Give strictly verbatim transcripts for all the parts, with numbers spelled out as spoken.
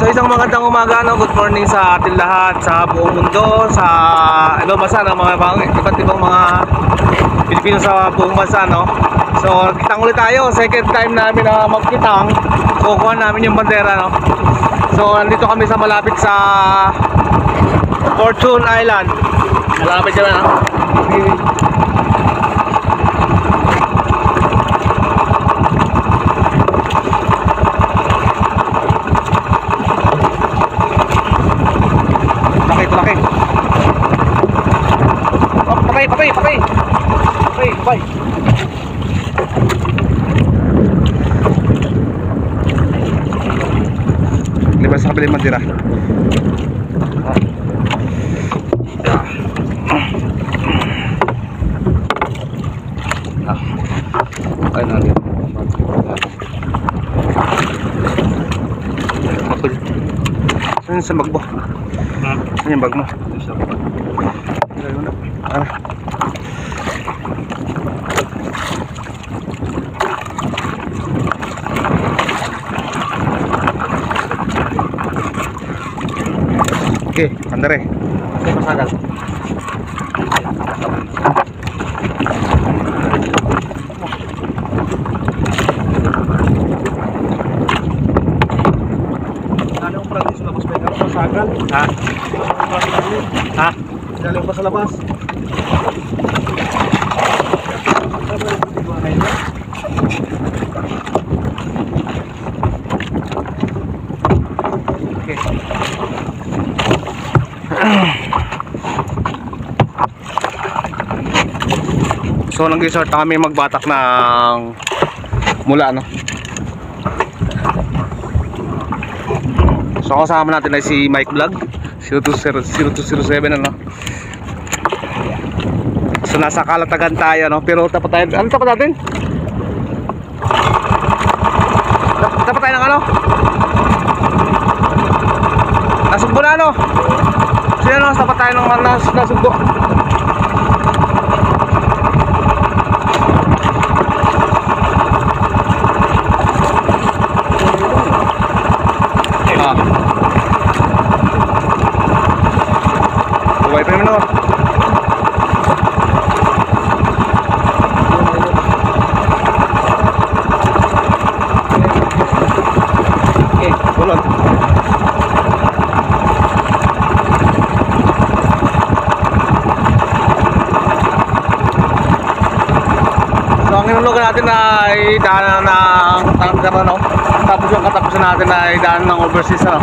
isang magandang umaga, no? Good morning sa atin lahat, sa buong mundo, sa ibang bansa, no? Mga iba't ibang mga Pilipino sa buong bansa, no? So, kitang ulit tayo, second time namin na magkitang. Kukuha namin yung bandera, no? So, nandito kami sa malapit sa Fortune Island. Malapit kami, no? Laki. Oh, patay, patay, patay. Patay, patay. Libas sa kabilang mandira. Ay, natin. Saan sa magbo? Saan yung bag mo? Oke, andare. Oke, pasagal. Ano ang practice labas pa yung pasagal? Ha? Ha? Galing pa sa labas. Okay. So nag-resort na kami magbatak ng mula, no? So kasama natin ay si Mike Vlog zero two zero zero seven, ano? So nasa Calatagan tayo, no? Pero tapat tayo, ano tapat natin? Tapat tayo ng ano? Nasugbo na, no? So yun, no? Tapat tayo ng nas nasugbo. Buhay pa naman, no? Okay, tulog. So ang inulugan natin ay daanan ng tanker, no? Tapos yung katapusan natin ay daanan ng overseas, ano?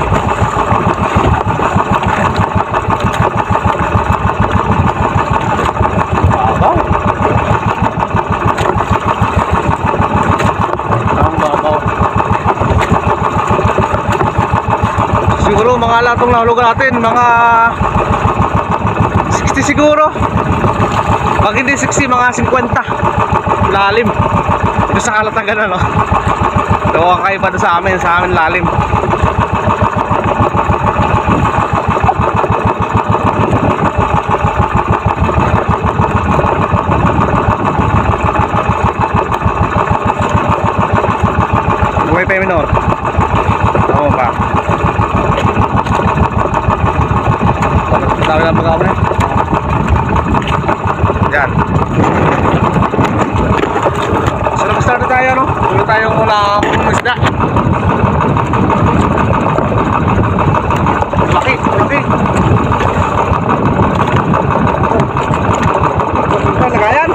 Siguro mga latong nahulugan natin, mga sixty siguro. Pag hindi sixty, mga fifty lalim. Ito sa Calatagan, ano? Ito ang kaiba doon sa amin, sa amin lalim. Buhay pa yung minor. Oo pa. Dami lang pag-awa na. Yan. So nag-start na tayo, no? Tuloy tayo mula ng isda. Laki, laki. Ito, lagayan.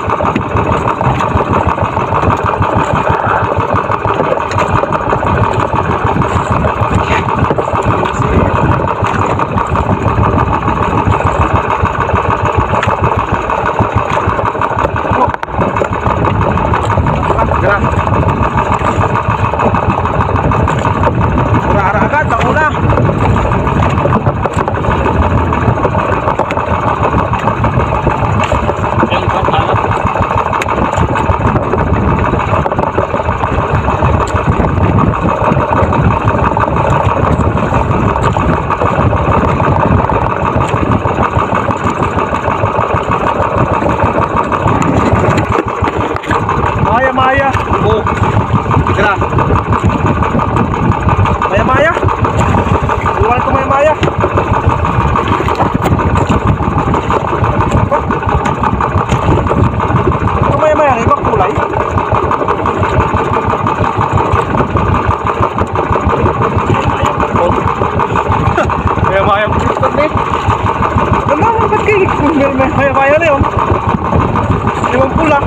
ng pula.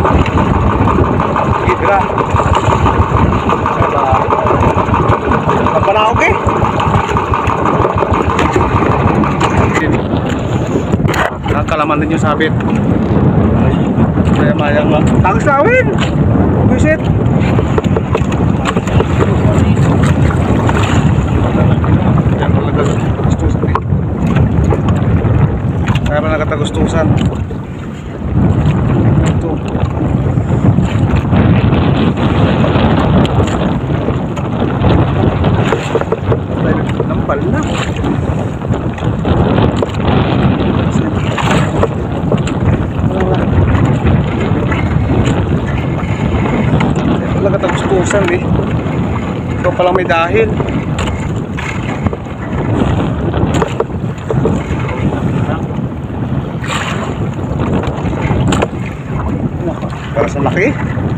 Hidra. Kapanaog eh. Nakakalaman din yung sabit. Kaya mayang lang. Tangis lawin! Visit! Yan talaga gustusan eh. Kaya pa nakatagustusan. Ito. Nampal na. Talaga tagustusan eh. Ito palang may dahil. Para sa laki.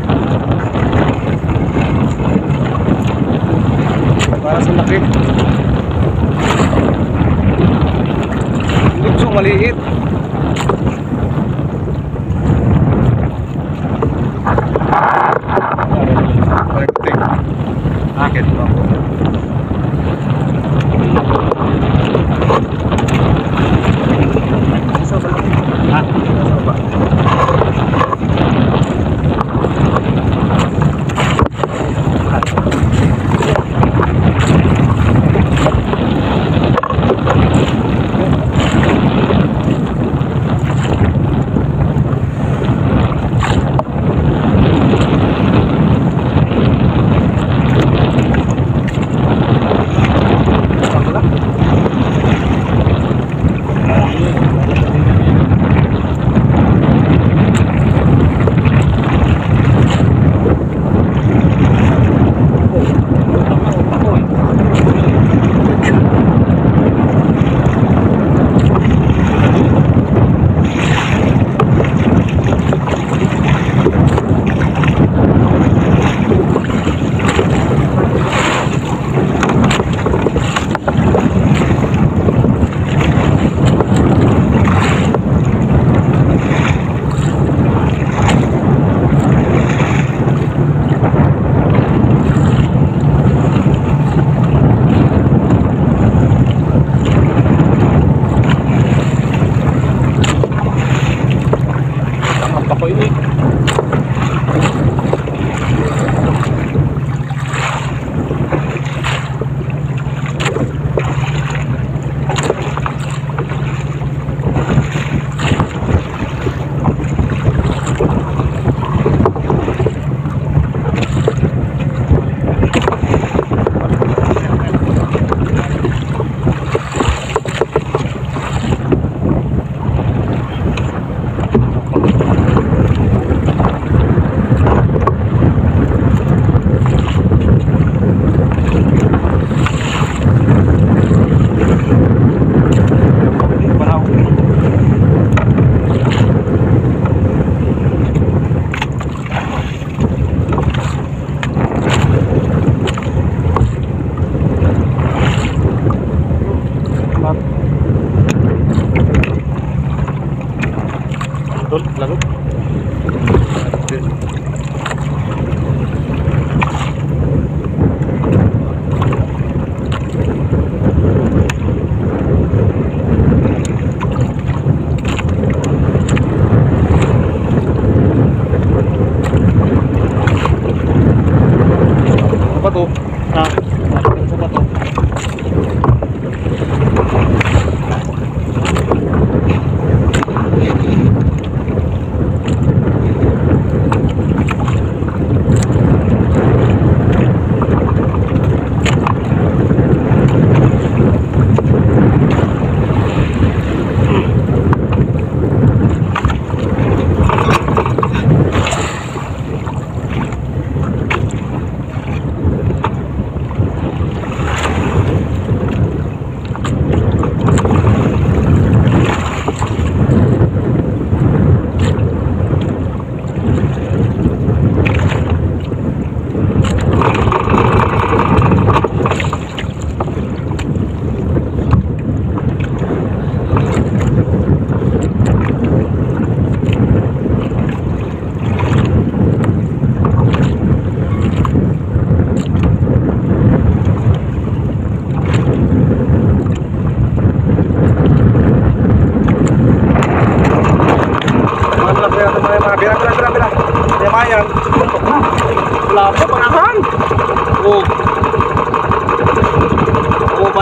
Para sa laki. Hindi gusto maliit. Akit ba ako? Isa ba lang? Ha? Isa ba?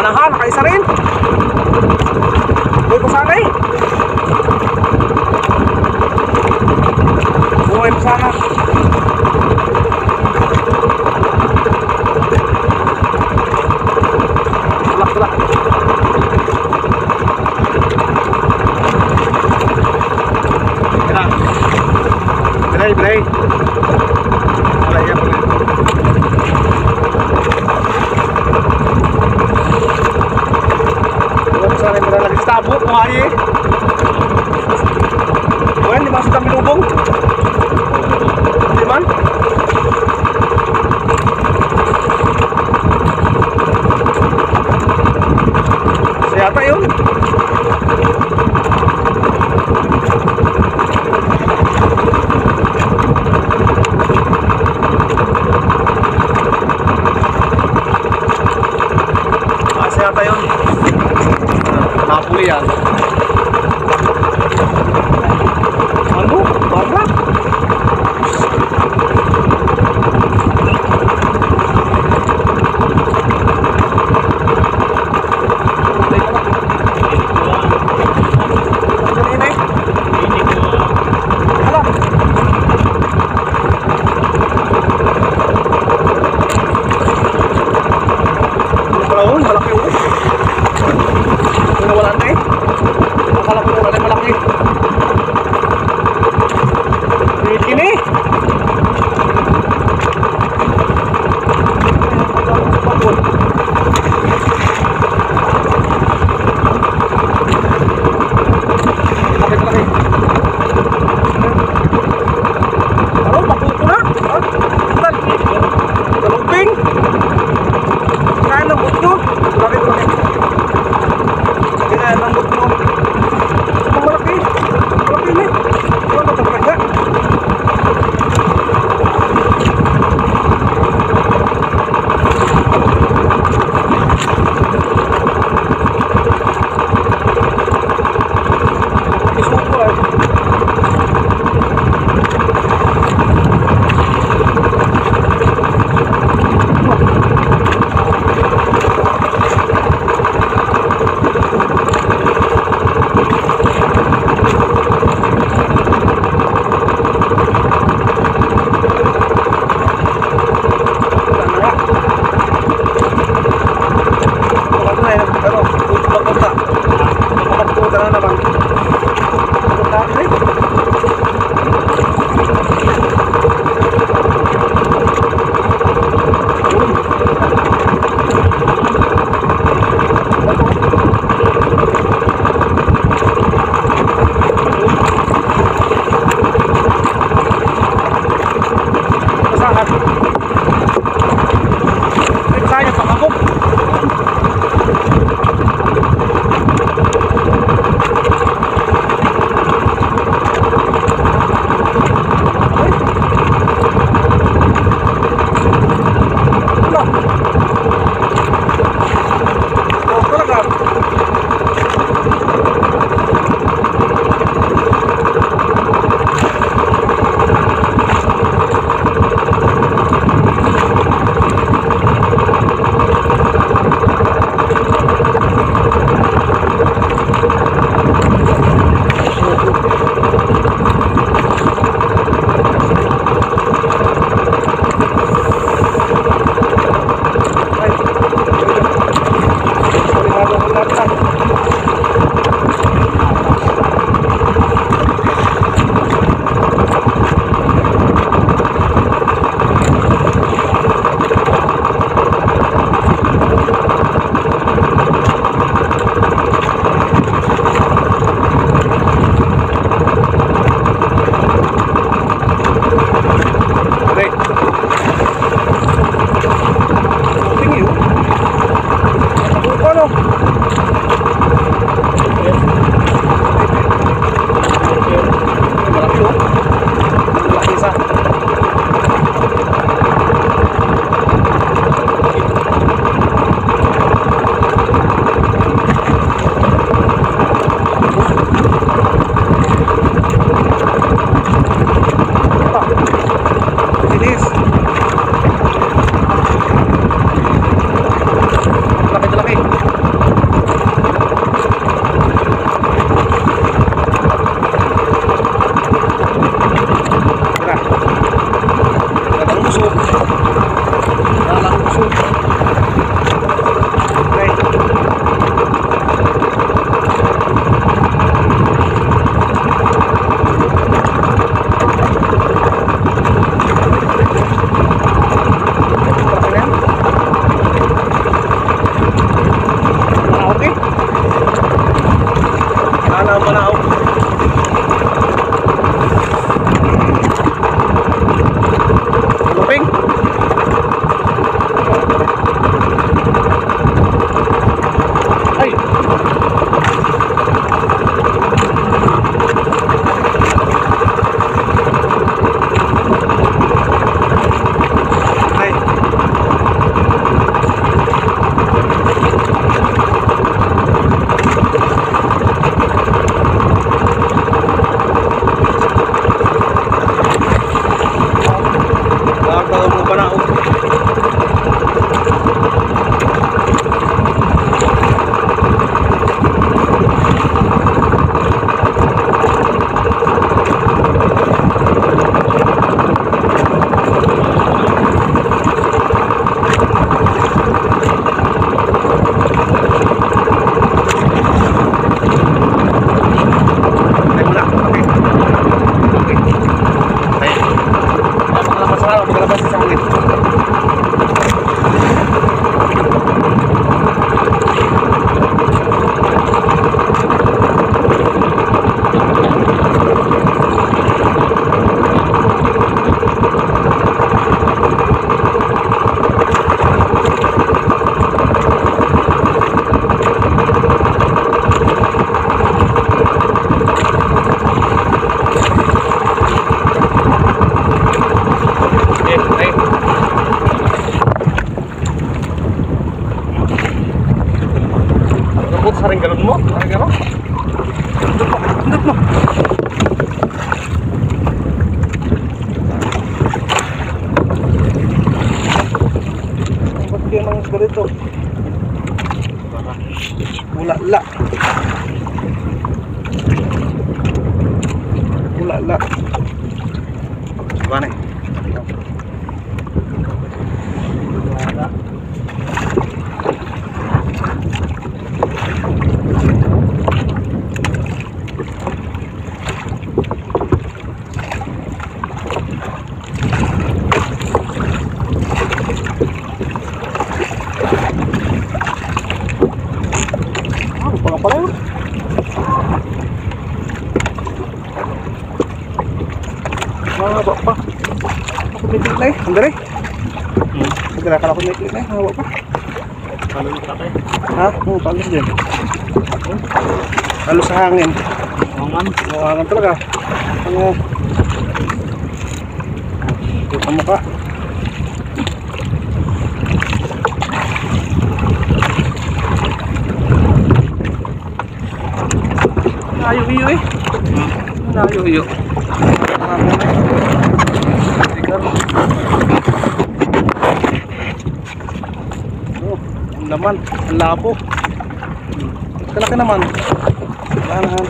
Anahan, nakaisa rin. Buhay pa sana eh. Buhay pa sana. Tulak, tulak. Belay, belay. Wala yan. Sana yung lagi sa tabo, kung hari eh. Buwan, di masuk kang binubong. Di man? Sayata yun. Ah, sayata yun. Napuli yan. Ano? Barra? Malaki ulit. Wala na eh. Akala ko wala na malaki. Bikin eh. Laki-laki. Ano, maputo na? Ha? Galumping. Kaya ng butyo. Laki-laki. Kaya ng butyo. Malaki. Malaki na eh. Wala na talaga. Isuko eh. Laki-laki. saring galon mo. Saring galon. Pindot mo. Pindot mo. Ba't kaya nang ganito? Ulala. Ulala. Gimana? Ulala. Pala yun. Mahaba pa. Ako may klik na eh. Sandali. Hmm. Sandali akala ko may klik na eh. Mahaba pa. Palos ka kayo? Ha? Oo, palos din. Palos sa hangin. Hangin? Oo, hangin talaga. Ano? Kita mo ka. Nayo-iyo eh. Nayo-iyo. Oh, ang laman, ang labo. Kalaki naman. Lanahan.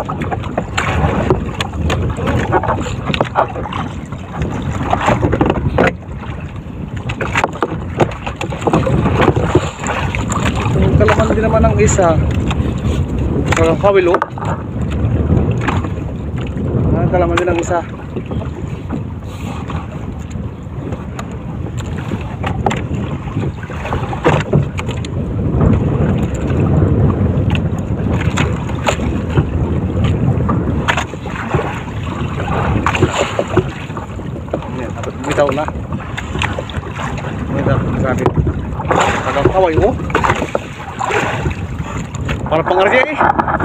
Kalaman din naman ang isa. Parang kawilo. Kalaman din ang isa. Yan, dapat bitaw na. Yan, dapat masabit. Tagang kaway mo. Para pangarga eh.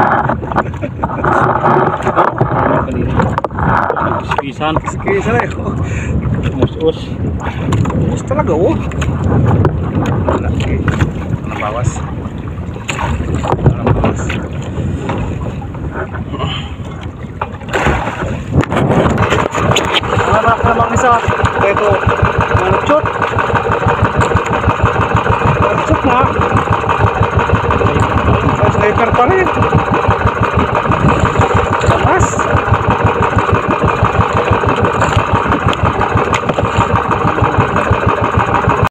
Skisan, skisan eh. Mus-us. Mus talaga oh. Laki. Nabawas. Nabawas. Anak namang isa. Ito. Manutshot. Manutshot na. Sniper pa rin.